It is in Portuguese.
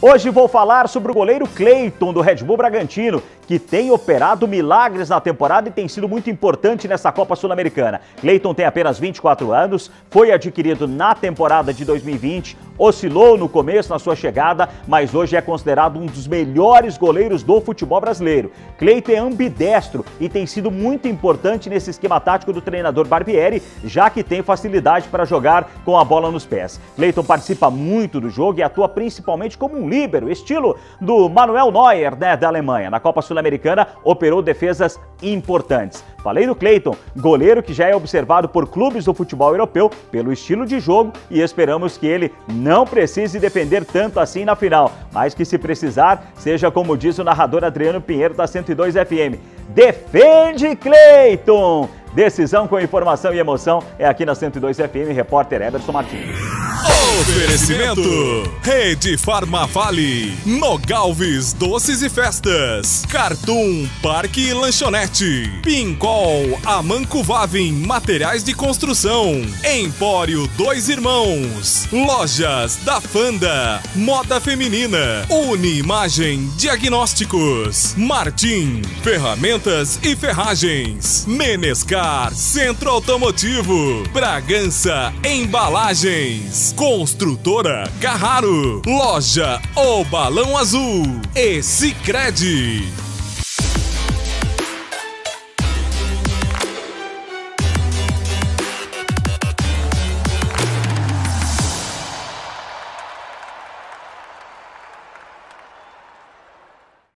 Hoje vou falar sobre o goleiro Cleiton do Red Bull Bragantino, que tem operado milagres na temporada e tem sido muito importante nessa Copa Sul-Americana. Cleiton tem apenas 24 anos, foi adquirido na temporada de 2020, oscilou no começo na sua chegada, mas hoje é considerado um dos melhores goleiros do futebol brasileiro. Cleiton é ambidestro e tem sido muito importante nesse esquema tático do treinador Barbieri, já que tem facilidade para jogar com a bola nos pés. Cleiton participa muito do jogo e atua principalmente como um líbero, estilo do Manuel Neuer, da Alemanha. Na Copa Sul-Americana, operou defesas importantes. Falei do Cleiton, goleiro que já é observado por clubes do futebol europeu pelo estilo de jogo e esperamos que ele não precise defender tanto assim na final, mas que se precisar, seja como diz o narrador Adriano Pinheiro da 102 FM. Defende Cleiton! Decisão com informação e emoção é aqui na 102 FM, repórter Everson Martins. Oferecimento Rede Farmavale, Nogalves Doces e Festas, Cartoon Parque e Lanchonete, Pincol, Amanco Vavin Materiais de Construção, Empório Dois Irmãos, Lojas da Fanda, Moda Feminina, Uniimagem Diagnósticos, Martim Ferramentas e Ferragens, Menescar Centro Automotivo, Bragança Embalagens, Construtora Carraro, Loja O Balão Azul e Sicredi.